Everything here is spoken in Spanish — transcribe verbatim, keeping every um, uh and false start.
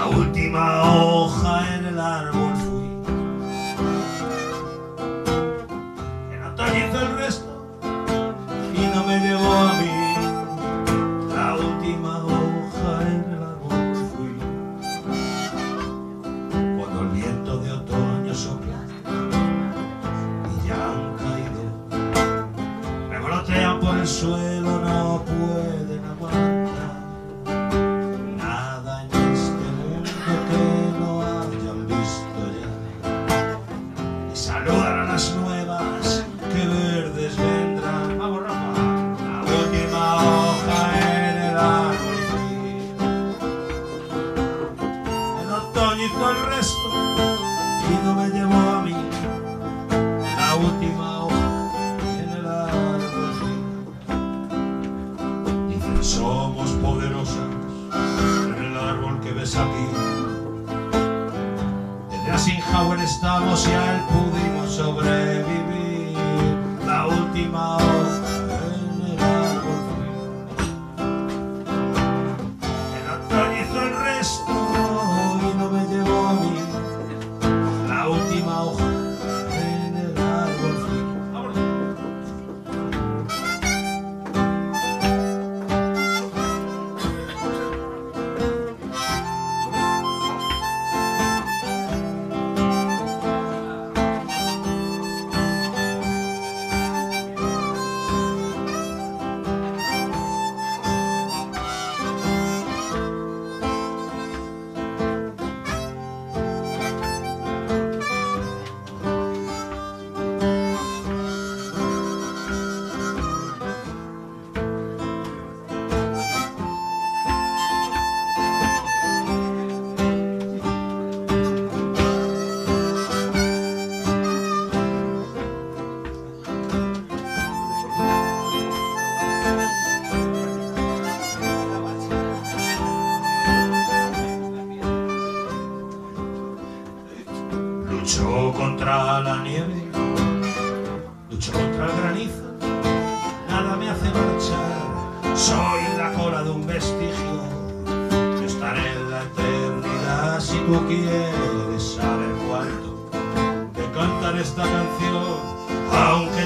la última hoja en el árbol fui. En otoño hizo el resto y no me llevó a mí. La última hoja en el árbol fui. Cuando el viento de otoño sopla y ya han caído, revolotean por el suelo, no pueden aguantar nada en este mundo que no hayan visto ya. Y saludan a las nuevas que verdes vendrán. Vamos, Rafa. La última hoja en el árbol fui. En otoño hizo el resto y no me llevó a mí. La última hoja en el árbol fui. Dicen somos poderosas en el árbol que ves aquí. Desde Eisenhower estamos y a él pudimos sobrevivir. La última hoja en el árbol fui. En otoño hizo el resto y no me llevó a mí. La última hoja en el árbol fui. ¡Vámonos! Lucho contra la nieve, lucho contra el granizo, nada me hace marchar, soy la cola de un vestigio, yo estaré en la eternidad si tú quieres saber cuánto te cantar esta canción, aunque